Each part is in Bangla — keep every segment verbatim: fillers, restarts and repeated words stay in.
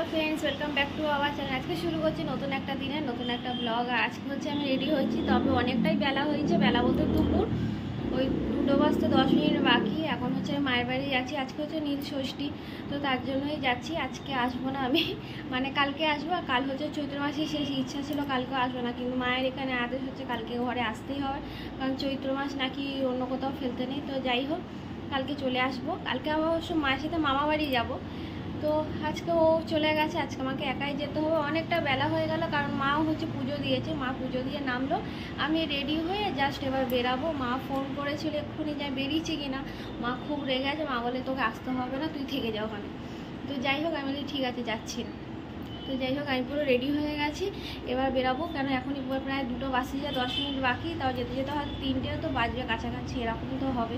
Hello friends welcome back to our channel. आज के शुरू करছি নতুন একটা দিনে নতুন একটা ব্লগ। আর আজকে হচ্ছে আমি রেডি হয়েছি, তবে অনেকটাই বেলা হয়েছে, বেলা বলতে দুপুর ওই দুটো বাজতে দশ মিনিট বাকি। এখন হচ্ছে আমি মায়ের বাড়ি যাচ্ছি, আজকে হচ্ছে নীল ষষ্ঠী, তো তার জন্যই যাচ্ছি। আজকে আসবো না আমি, মানে কালকে আসবো। আর কাল হচ্ছে চৈত্র মাসে শেষ, ইচ্ছা ছিল কালকেও আসবো না, কিন্তু মায়ের এখানে আদেশ হচ্ছে কালকে ঘরে আসতেই হবে, কারণ চৈত্র মাস নাকি অন্য কোথাও ফেলতে নেই। তো যাই হোক, কালকে চলে আসবো। কালকে আবার অবশ্য মায়ের সাথে মামা বাড়ি যাবো। তো আজকে ও চলে গেছে, আজকে আমাকে একাই যেতে হবে। অনেকটা বেলা হয়ে গেল, কারণ মাও হচ্ছে পুজো দিয়েছে, মা পুজো দিয়ে নামলো, আমি রেডি হয়ে জাস্ট এবার বেরাবো। মা ফোন করেছিল এক্ষুনি যে বেরিয়েছি কিনা, মা খুব রেগে আছে, মা বলে তোকে আসতে হবে না, তুই থেকে যাও ওখানে। তো যাই হোক আমি বলি ঠিক আছে যাচ্ছি না। তো যাই হোক আমি পুরো রেডি হয়ে গেছি, এবার বেরাবো। কেন এখনই প্রায় দুটো বাসে যা দশ মিনিট বাকি, তাও যেতে যেতে হয়তো তিনটেও তো বাজবে কাছাকাছি, এরকম তো হবে।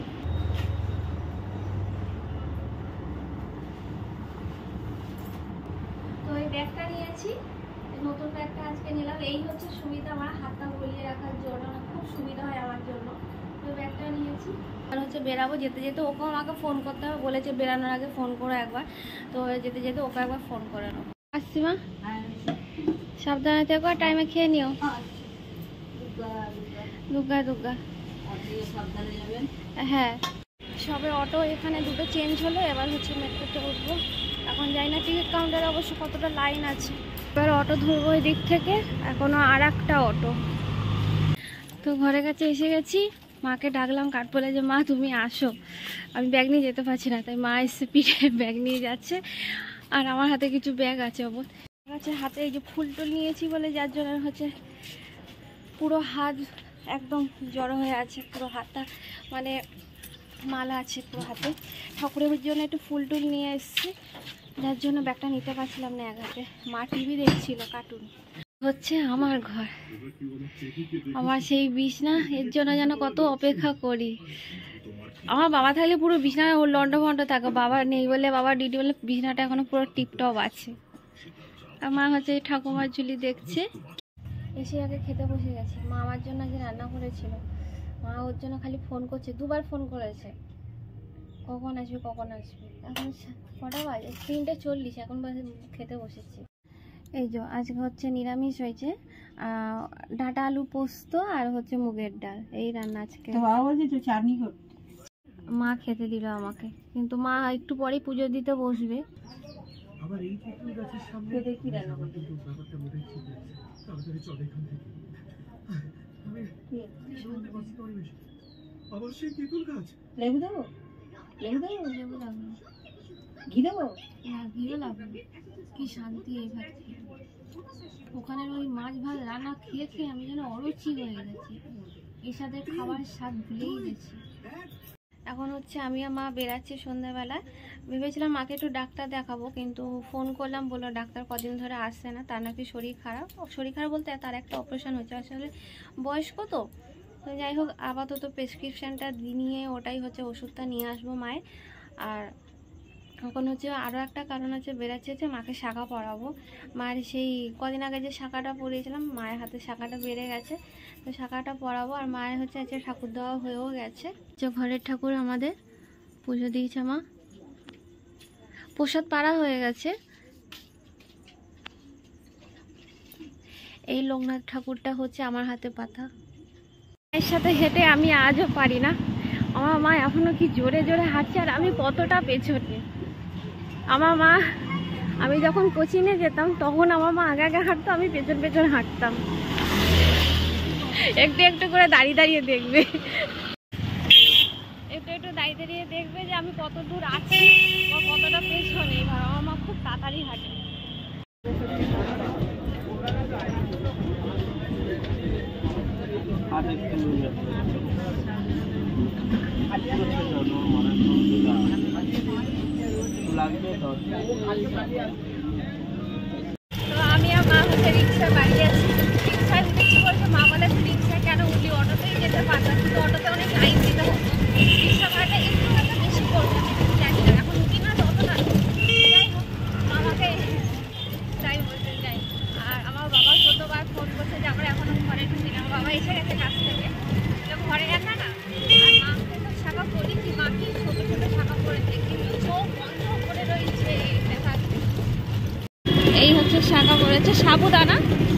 ওই ব্যাগটা নিয়েছি, নতুন ব্যাগটা আজকে নিলাম। এই হচ্ছে সুবিধা আমার, হাতটা গলিয়ে রাখার জন্য খুব সুবিধা হয় আমার জন্য। তো ব্যাগটা নিয়েছি, আর হচ্ছে বেরাবো। যেতে যেতে ওকে আমাকে ফোন করতে হবে, বলেছে বেরানোর আগে ফোন করো একবার। তো যেতে যেতে ওকে একবার ফোন করে নেবো। আসছি মা, সাবধানে থেকো, টাইমে খেয়ে নিও। দুর্গা দুর্গা হ্যাঁ, সবে অটো এখানে দুটো চেঞ্জ হলো, এবার হচ্ছে মেট্রোতে উঠবো। এখন যাই না টিকিট কাউন্টারে অবশ্য কতটা লাইন আছে। এবার অটো ধরবো ওই দিক থেকে, এখনো আর একটা অটো। তো ঘরের কাছে এসে গেছি, মাকে ডাকলাম, কাঠ বলে যে মা তুমি আসো, আমি ব্যাগ নিয়ে যেতে পারছি না। তাই মা এসে পিঠে ব্যাগ নিয়ে যাচ্ছে, আর আমার হাতে কিছু ব্যাগ আছে অবশ্য আছে হাতে। এই যে ফুল টুল নিয়েছি বলে, যার জন্য হচ্ছে পুরো হাত একদম জড়ো হয়ে আছে, পুরো হাতটা মানে মালা আছে পুরো হাতে। ঠাকুরের জন্য একটু ফুল টুল নিয়ে এসেছি, যার জন্য ব্যাগটা নিতে পারছিলাম না এক হাতে। মা টিভি দেখছিল, কার্টুন। হচ্ছে আমার ঘর, আমার সেই বিছনা, এর জন্য যেন কত অপেক্ষা করি। আমার বাবা থাকলে পুরো বিছনা লন্ড ভন্ড থাকে, বাবা নেই বলে, বাবা ডিউটি বলে বিছনাটা এখনো পুরো টিপটপ আছে। আর মা হচ্ছে এই ঠাকুমার ঝুলি দেখছে। এসে আগে খেতে বসে গেছে। মা আমার জন্য আগে রান্না করেছিল, মা ওর জন্য খালি ফোন করছে, দুবার ফোন করেছে কখন আসবে কখন আসবে। এখন কটা বাজে, তিনটে চল্লিশ, এখন বাজে খেতে বসেছি। এই যে আজকে হচ্ছে নিরামিষ হয়েছে, ডাঁটা আলু পোস্ত আর হচ্ছে মুগের ডাল, এই রান্না আজকে। চাটনি করতে মা খেতে দিল আমাকে, কিন্তু মা একটু পরেই পুজো দিতে বসবে। আবার এই তেঁতুল গাছের সামনে দেখি রান্না করতে ব্যাপারটা মনে হচ্ছে তাড়াতাড়ি চল এখান থেকে। আমি শুনতে পাচ্ছি তো বেশি। আবার সেই তেঁতুল গাছ। লেবু দেবো, লেবু দেবো, লেবু লাগবে, ঘি দেবো, হ্যাঁ ঘিও লাগবে। কি শান্তি এই ভাত খেয়ে, ওখানের ওই মাছ ভাত রান্না খেয়ে খেয়ে আমি যেন অরুচি হয়ে গেছি, এর সাথে খাবারের স্বাদ ভুলেই গেছি। এখন হচ্ছে আমি আর মা বেরাচ্ছি সন্ধ্যাবেলা। ভেবেছিলাম মাকে একটু ডাক্তার দেখাবো, কিন্তু ফোন করলাম, বললো ডাক্তার কদিন ধরে আসছে না, তার নাকি শরীর খারাপ। শরীর খারাপ বলতে তার একটা অপারেশন হচ্ছে, আসলে বয়স্ক তো। তো যাই হোক, আপাতত প্রেসক্রিপশানটা নিয়ে ওটাই হচ্ছে ওষুধটা নিয়ে আসবো মায়ের। আর এখন হচ্ছে আরও একটা কারণ হচ্ছে বেরাচ্ছে, হচ্ছে মাকে শাঁখা পরাবো। মায়ের সেই কদিন আগে যে শাঁখাটা পরিয়েছিলাম, মায়ের হাতে শাঁখাটা বেড়ে গেছে, তো শাঁখাটা পরাবো। আর মায়ের হচ্ছে আজকে ঠাকুর দেওয়া হয়েও গেছে, যে ঘরের ঠাকুর আমাদের পুজো দিয়েছে মা, প্রসাদ পাড়া হয়ে গেছে। এই লোকনাথ ঠাকুরটা হচ্ছে আমার হাতে পাতা। এর সাথে হেঁটে আমি আজও পারি না, আমার মা এখনো কি জোরে জোরে হাঁটছে, আর আমি কতটা পেছনে। আমার মা, আমি যখন কোচিংয়ে যেতাম তখন আমার মা আগে আগে হাঁটতো, আমি পেছন পেছন হাঁটতাম। একটু একটু করে দাঁড়িয়ে দাঁড়িয়ে দেখবে, একটু একটু দাঁড়িয়ে দাঁড়িয়ে দেখবে যে আমি কত দূর আছি বা কতটা পেছনে। এবার আমার মা খুব তাড়াতাড়ি হাঁটে। তো আমি আর মা হচ্ছে রিক্সা বাড়ি আছি, রিক্সায় উঠেছি বলছে, মা বলে রিক্সা কেন উঠলি, অটোতেই যেতে পারতাম, কিন্তু অটোতে অনেক টাইম দিতে হবে, রিক্সা ভাড়াটা একটু হয়তো বেশি করবে, জানি না, এখন উঠি না তো অতটা। যাই হোক, মামাকে যাই বলতে যাই। আর আমার বাবা কতবার ফোন করছে যে আমরা এখনো ঘরে ঢুকি না, বাবা এসে গেছে কাছ থেকে, ঘরে একা না। আর মাকে তো শাখা করেছি, মাকে ছোটো ছোটো শাখা করেছে, কিন্তু চোখ বন্ধ করে রয়েছে দেখা। শাখা পড়েছে, সাবুদানা